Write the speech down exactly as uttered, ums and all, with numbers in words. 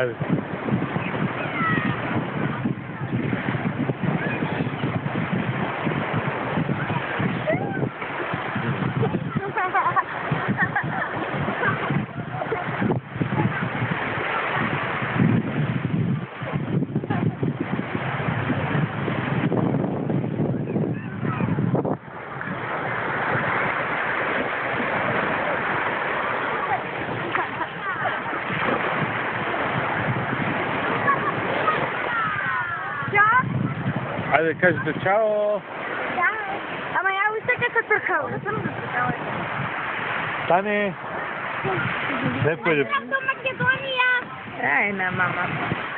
Ale... Ale każde ciało... A moja łyżka to czekała. Stany... Lepiej... Do Makedonia. Fajna mama.